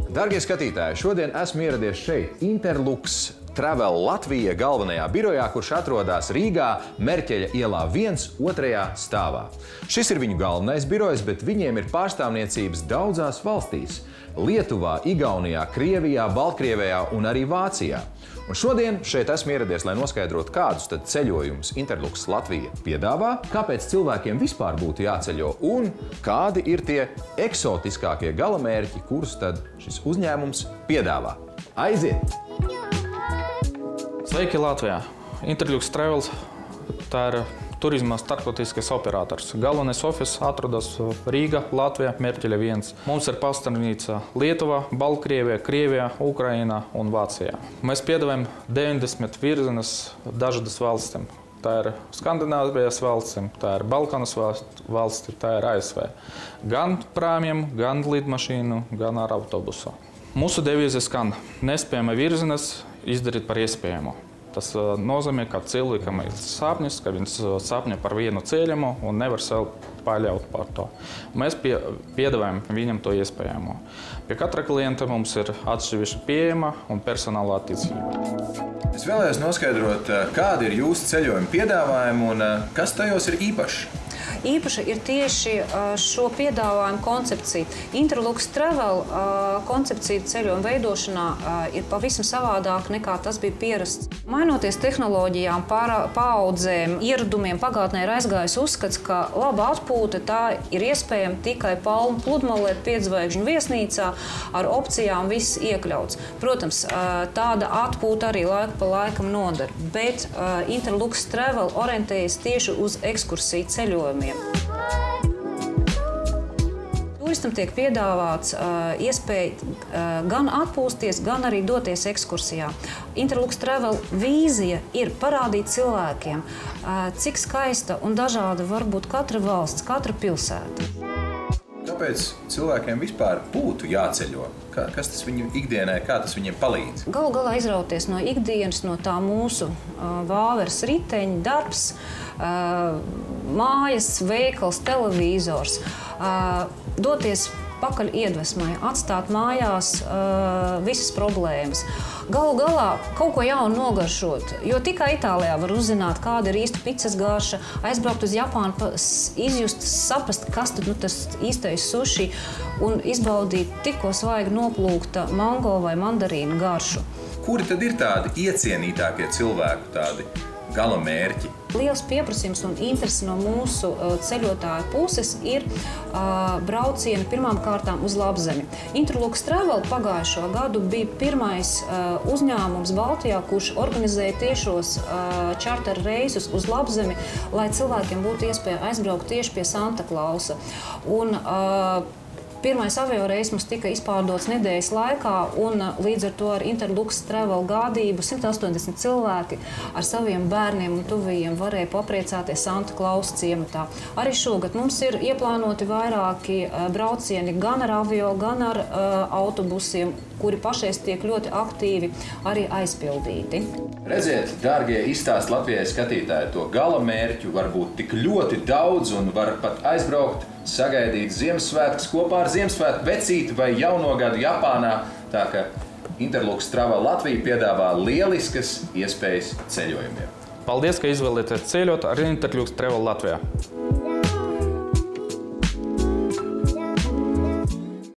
Dargie skatītāji, šodien esmu ieradies šeit, Interlux Travel Latvija galvenajā birojā, kurš atrodas Rīgā, Merķeļa ielā 1, 2. stāvā. Šis ir viņu galvenais birojs, bet viņiem ir pārstāvniecības daudzās valstīs – Lietuvā, Igaunijā, Krievijā, Baltkrievijā un arī Vācijā. Un šodien šeit esmu ieradies, lai noskaidrotu, kādus tad ceļojumus Interlux Latvija piedāvā, kāpēc cilvēkiem vispār būtu jāceļo un kādi ir tie eksotiskākie galamērķi, kurus tad šis uzņēmums piedāvā. Aiziet! Sveiki Latvijā! Interlux Travel tā ir turisma starptautiskais operators. Galvenais ofis atrodas Rīga, Latvija, Merķeļa 1. Mums ir pārstāvnīca Lietuvā, Baltkrievijā, Krievijā, Ukrainā un Vācijā. Mēs piedāvājam 90 virzienas dažādas valstīm. Tā ir Skandināvijas valstīm, tā ir Balkānas valsti, tā ir ASV. Gan prāmiem, gan lidmašīnu, gan ar autobusu. Mūsu devīze skan: nespējama virzienas izdarīt par iespējamo. Tas nozīmē, ka cilvēkam ir sapnis, ka viņš sapņo par vienu ceļamu un nevar sev paļaut par to. Mēs piedāvājam viņam to iespējamo. Pie katra klienta mums ir atsevišķa pieejama un personāla attīstība. Es vēlējos noskaidrot, kādi ir jūsu ceļojuma piedāvājumi un kas tajos ir īpašs? Īpaši ir tieši šo piedāvājumu koncepcija. Interlux Travel koncepcija ceļojuma veidošanā ir pavisam savādāka nekā tas bija pierasts. Mainoties tehnoloģijām, paaudzēm, ieradumiem, pagātnē ir aizgājis uzskats, ka laba atpūta tā ir iespējama tikai palmu pludmalē, 5-zvaigžņu viesnīcā, ar opcijām viss iekļauts. Protams, tāda atpūta arī laiku pa laikam nodara, bet Interlux Travel orientējas tieši uz ekskursiju ceļojumiem. Turistam tiek piedāvāts iespēja gan atpūsties, gan arī doties ekskursijā. Interlux Travel vīzija ir parādīt cilvēkiem, cik skaista un dažāda var būt katra valsts, katra pilsēta. Kāpēc cilvēkiem vispār būtu jāceļo? Kas tas viņu ikdienai, kā tas viņiem palīdz? Galu galā izrauties no ikdienas, no tā mūsu vāveres riteņa, darbs, mājas, veikals, televīzors, doties pakaļ iedvesmai, atstāt mājās visas problēmas. Galu galā kaut ko jaunu nogaršot, jo tikai Itālijā var uzzināt, kāda ir īsta picas garša, aizbraukt uz Japānu, izjust, saprast, kas tad tas īstais suši un izbaudīt tikko svaigi noplūkta mango vai mandarīnu garšu. Kuri tad ir tādi iecienītākie cilvēku tādi galamērķi? Liels pieprasījums un interesi no mūsu ceļotāju puses ir braucieni pirmām kārtām uz Labzemi. Interlux Travel pagājušo gadu bija pirmais uzņēmums Baltijā, kurš organizēja tiešos čarter reisus uz Labzemi, lai cilvēkiem būtu iespēja aizbraukt tieši pie Santa Klausa. Un pirmais avioreis mums tika izpārdots nedēļas laikā, un līdz ar to ar Interlux Travel gādību 180 cilvēki ar saviem bērniem un tuvajiem varēja papriecāties Santa Klausa ciematā. Arī šogad mums ir ieplānoti vairāki braucieni gan ar avio, gan ar autobusiem, kuri pašreiz tiek ļoti aktīvi arī aizpildīti. Redziet, dārgie izstāst Latvijai skatītāji, to galamērķu var būt tik ļoti daudz un var pat aizbraukt, sagaidīt Ziemassvētkus kopā ar Ziemassvētku vecīti vai jauno gadu Japānā, tā ka Interlux Travel Latvija piedāvā lieliskas iespējas ceļojumiem. Paldies, ka izvēlēties ceļot ar Interlux Travel Latvijā!